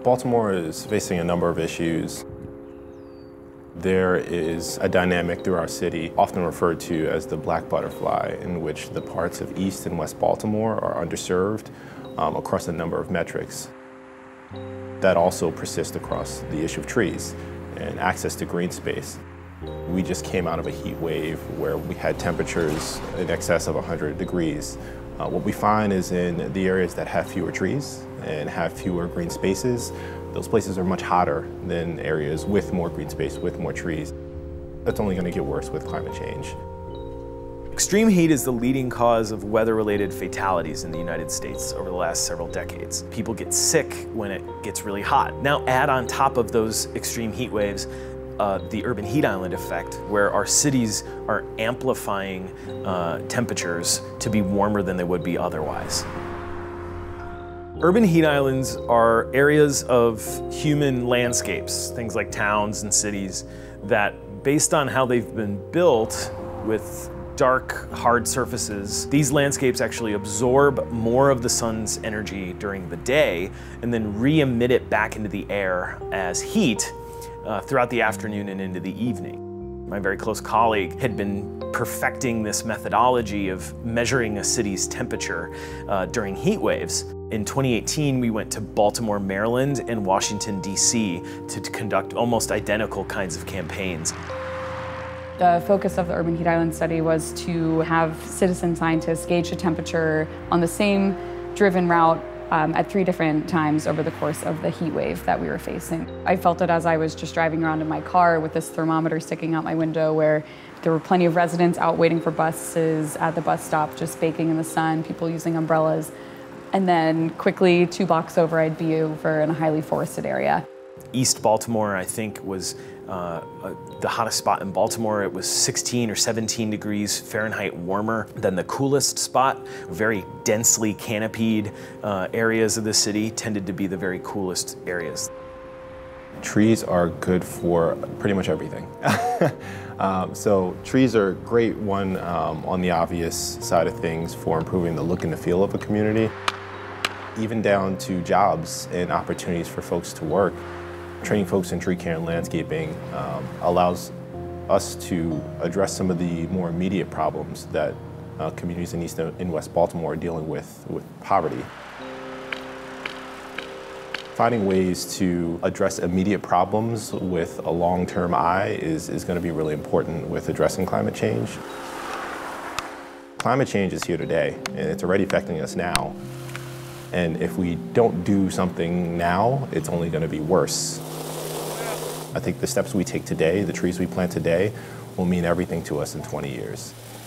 Baltimore is facing a number of issues. There is a dynamic through our city, often referred to as the black butterfly, in which the parts of East and West Baltimore are underserved across a number of metrics. That also persists across the issue of trees and access to green space. We just came out of a heat wave where we had temperatures in excess of 100 degrees. What we find is in the areas that have fewer trees and have fewer green spaces, those places are much hotter than areas with more green space, with more trees. That's only going to get worse with climate change. Extreme heat is the leading cause of weather-related fatalities in the United States over the last several decades. People get sick when it gets really hot. Now add on top of those extreme heat waves the urban heat island effect, where our cities are amplifying temperatures to be warmer than they would be otherwise. Urban heat islands are areas of human landscapes, things like towns and cities, that based on how they've been built with dark, hard surfaces, these landscapes actually absorb more of the sun's energy during the day and then re-emit it back into the air as heat throughout the afternoon and into the evening. My very close colleague had been perfecting this methodology of measuring a city's temperature during heat waves. In 2018, we went to Baltimore, Maryland, and Washington, D.C. to conduct almost identical kinds of campaigns. The focus of the Urban Heat Island study was to have citizen scientists gauge the temperature on the same driven route at 3 different times over the course of the heat wave that we were facing. I felt it as I was just driving around in my car with this thermometer sticking out my window, where there were plenty of residents out waiting for buses at the bus stop, just baking in the sun, people using umbrellas. And then quickly 2 blocks over, I'd be over in a highly forested area. East Baltimore, I think, was the hottest spot in Baltimore. It was 16 or 17 degrees Fahrenheit warmer than the coolest spot. Very densely canopied areas of the city tended to be the very coolest areas. Trees are good for pretty much everything. So trees are great, one, on the obvious side of things for improving the look and the feel of a community, even down to jobs and opportunities for folks to work. Training folks in tree care and landscaping allows us to address some of the more immediate problems that communities in East and West Baltimore are dealing with poverty. Finding ways to address immediate problems with a long-term eye is going to be really important with addressing climate change. Climate change is here today, and it's already affecting us now. And if we don't do something now, it's only going to be worse. I think the steps we take today, the trees we plant today, will mean everything to us in 20 years.